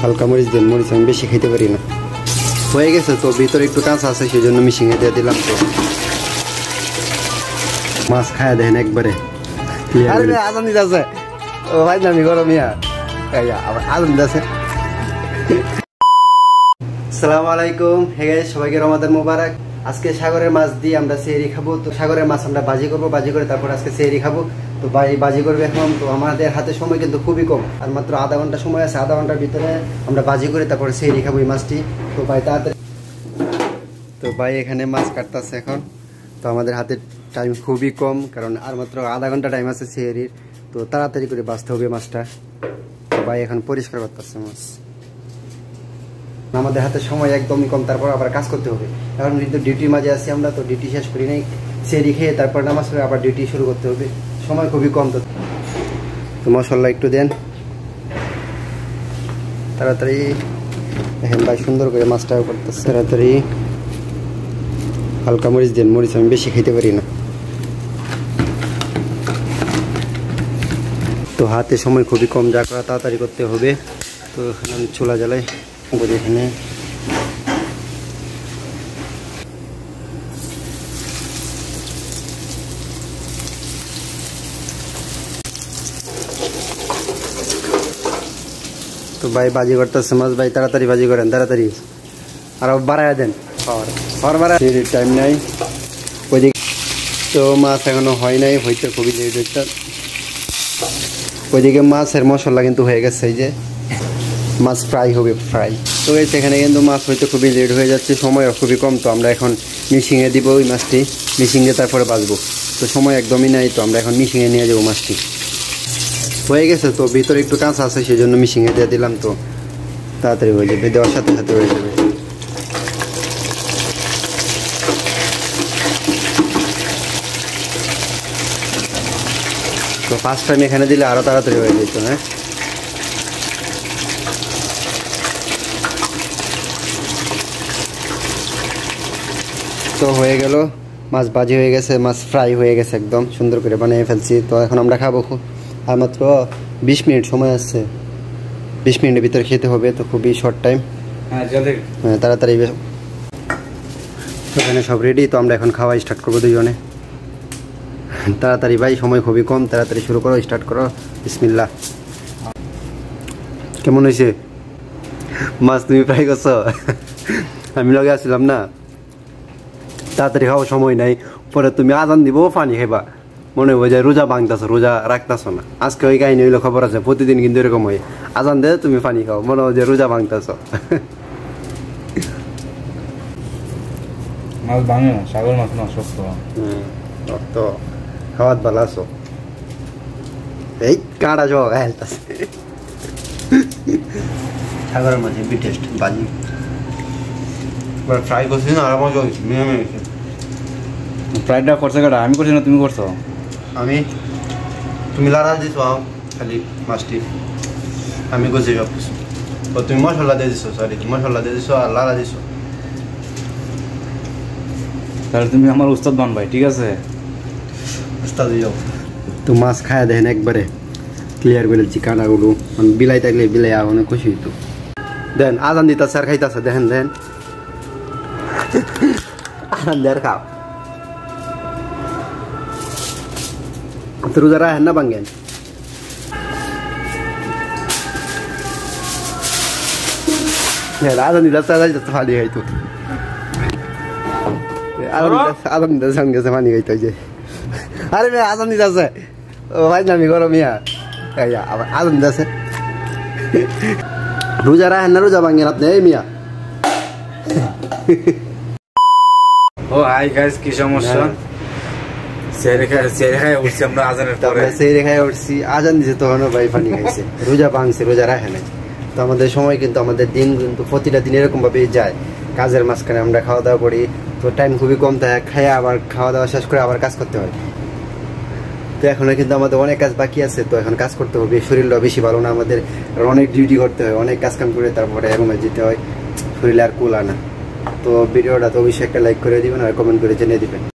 হালকা মরিচ দেন, মরিচ আমি বেশি খেতে পারি না। হয়ে গেছে তো, ভিতরে একটু কাঁচা আছে সেই জন্য মিশিয়ে দিয়ে দিলাম। তো মাছ খায় দেন একবারে। আজান দিতে আছে ও ভাই, আমি গরম আজান দিতে আছে। আসসালামু আলাইকুম, হে গাইস, সবাইকে রমাদান মোবারক। আজকে সাগরের মাছ দিয়ে আমরা সেহরি খাবো। তো সাগরের মাছ আমরা ভাজি করবো, ভাজি করে তারপর আজকে সেহরি খাবো। তো ভাজি করবে এখন। তো আমাদের হাতে সময় কিন্তু খুবই কম, আর মাত্র আধা ঘন্টা সময় আছে। আধা ঘন্টার ভিতরে আমরা ভাজি করে তারপরে সেহরি খাবো এই মাছটি। তো ভাই তাড়াতাড়ি, তো ভাই এখানে মাছ কাটতেছে এখন। তো আমাদের হাতে টাইম খুবই কম, কারণ আর মাত্র আধা ঘন্টা টাইম আছে সেহরির। তো তাড়াতাড়ি করে বাঁচতে হবে মাছটা। তো ভাই এখন পরিষ্কার করতেছে মাছ। আমাদের হাতে সময় একদমই কম, তারপর আবার কাজ করতে হবে। এখন কিন্তু ডিউটির মাঝে আছি আমরা, তো ডিউটি শেষ করি নাই, সেহরি খেয়ে তারপর নামাজ পড়ে আবার ডিউটি শুরু করতে হবে। সময় খুবই কম। তো মশলা একটু দেন তাড়াতাড়ি। দেখেন ভাই সুন্দর করে মাছটা করতেছে। তাড়াতাড়ি হালকা মরিচ দেন, মরিচ আমি বেশি খেতে পারি না। তো হাতে সময় খুবই কম, যা করা তাড়াতাড়ি করতে হবে। তো আমি চুলা জ্বালাই এখানে। তো ভাই বাজি করতেছে মাছ। ভাই তাড়াতাড়ি বাজি করেন, তাড়াতাড়ি আরো বাড়ায় দেন। টাইম নাই ওইদিকে। তো মাছ এখনো হয় নাই, হইতে খুবই লেট হইতে। ওইদিকে মাছের মশলা কিন্তু হয়ে গেছে, এই যে মাছ ফ্রাই হবে, ফ্রাই। তো সেখানে কিন্তু মাছ হইতে খুবই লেট হয়ে যাচ্ছে, সময়ও খুবই কম। তো আমরা এখন মিশিংয়ে দিব ওই মাছটি, মিশিংয়ে তারপরে বাজবো। তো সময় একদমই নাই, তো আমরা এখন মিশিংয়ে নিয়ে যাবো মাছটি। হয়ে গেছে তো, ভিতরে একটু কাঁচা আছে সেই জন্য মিশিংয়ে দিয়ে দিলাম। তো তাড়াতাড়ি হয়ে যাবে, দেওয়ার সাথে সাথে হয়ে যাবে। তো ফার্স্ট টাইম এখানে দিলে আরো তাড়াতাড়ি হয়ে যেত। হ্যাঁ, তো হয়ে গেল, মাছ ভাজি হয়ে গেছে, মাছ ফ্রাই হয়ে গেছে, একদম সুন্দর করে বানিয়ে ফেলছি। তো এখন আমরা খাবো। আর মাত্র 20 মিনিট সময় আসছে, 20 মিনিটের ভিতরে খেতে হবে। তো খুবই শর্ট টাইম। হ্যাঁ তাড়াতাড়ি। এখানে সব রেডি, তো আমরা এখন খাওয়া স্টার্ট করবো দুজনে। তাড়াতাড়ি ভাই, সময় খুবই কম, তাড়াতাড়ি শুরু করো, স্টার্ট করো। বিসমিল্লাহ। কেমন হয়েছে মাছ? তুমি ফ্রাই করছো, আমি লগে আসছিলাম না। তাড়াতাড়ি খাওয়া সময় নাই, পরে তুমি আজান দিব পানি খাইবা, মনে হয় যে রোজা ভাঙতেছো, রোজা রাখতেছো না। আজকে ওই কাহিনী হইলো, খবর আছে প্রতিদিন কিন্তু এরকম হয়। আজান দে তুমি পানি খাও, মনে হয় যে রোজা ভাঙতেছো। মাছ ভাঙে না, সাগর মাছ না, শক্ত। তো খাওয়াত ভালো আছো? এই কাঁটা জগ হেলতেছে। সাগরের মাছ হেভি টেস্ট, বাজি ফ্রাই করছি না, আর মজা হয়েছে, মিয়ামে হয়েছে। ফ্রাইডটা করছে কাটা, আমি করছি না, তুমি করছো? আমি, তুমি লাড়া দিছো খালি মাছটি, আমি করছি সব কিছু। তো তুমি মশলা দিয়ে দিছো, সরি মশলা দিয়ে দিছো আর লাড়া দিছো। তাহলে তুমি আমার উস্তাদ বান ভাই, ঠিক আছে? উস্তাদ যাও। তো মাছ খায় দেখেন একবারে ক্লিয়ার করে দিচ্ছি কাঁটাগুলো। মানে বিলাই থাকলে বিলাই অনেক খুশি হইতো। দেন আজান দিতেছে আর খাইতেছে, দেখেন দেখেন। আজান দেয় আর খাও। তো রোজা রাখেন না ভাঙ্গেন? আজান দিতেছে, আজান দিতেছে পানি খাইতো। আজান দিতেছে আমি গেছে পানি খাইতো। যে আরে মেয়ে আজান দিতেছে, ও ভাই নামি গরম ইয়া আবার আজান দিতেছে। রোজা রাখেন না, রোজা ভাঙ্গেন আপনি? এই মিয়া। ও হাই গাইস, কি সমস্যা? সেহরি খাই উঠছি আমরা আজানের পরে। সেহরি খাই উঠছি, আজান দিছে তখনও ভাই পানি খাইছে। রোজা ভাঙছে, রোজা রাখে নাই। তো আমাদের সময় কিন্তু, আমাদের দিন কিন্তু প্রতিটা দিন এরকম ভাবেই যায়। কাজের মাঝখানে আমরা খাওয়া দাওয়া করি, তো টাইম খুবই কম থাকে। খাইয়া আবার খাওয়া দাওয়া শেষ করে আবার কাজ করতে হয়। তো এখনো কিন্তু আমাদের অনেক কাজ বাকি আছে, তো এখন কাজ করতে হবে। শরীরটা বেশি ভালো না আমাদের, অনেক ডিউটি করতে হয়, অনেক কাজ কাম করে তারপরে রুমে যেতে হয়। শরীরে আর কুলা না। তো ভিডিওটা তো অবশ্যই একটা লাইক করে দিবেন আর কমেন্ট করে জেনে দিবেন।